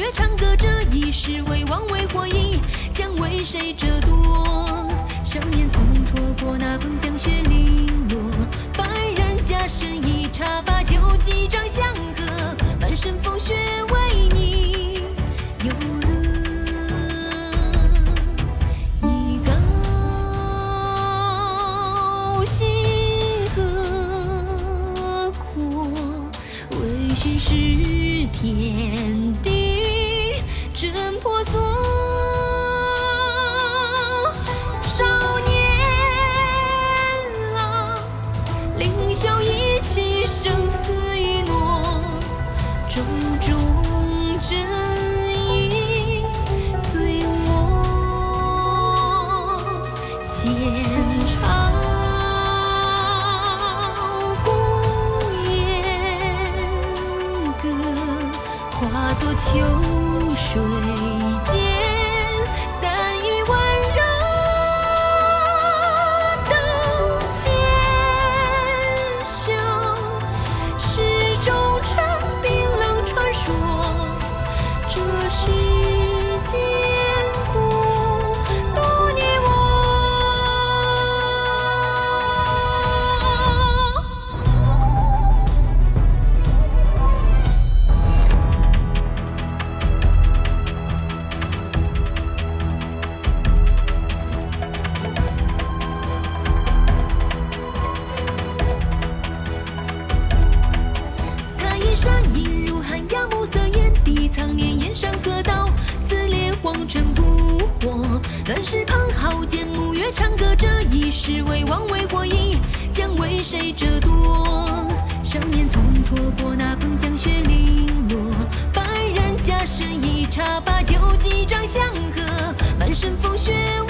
月唱歌，这一世为王为火影，将为谁折夺？少年曾错过那崩江雪零落，百人家身一插把酒几张相和，满身风雪为你游乐。一高兴何阔，为寻是天地真婆娑。少年郎，凌霄一气，生死一诺，舟中真意醉我，闲唱古言歌，化作秋水间，散于温柔灯渐休。诗中成冰冷传说，这世间不渡你我。他一山映入寒鸦，暮色眼底藏念，燕山河道，撕裂黄尘不惑。乱世旁好剑，暮月唱歌，这一世为王为火影，将为谁折夺？少年曾错过那崩江雪零落，百人家身一插把酒几张相和，满身风雪。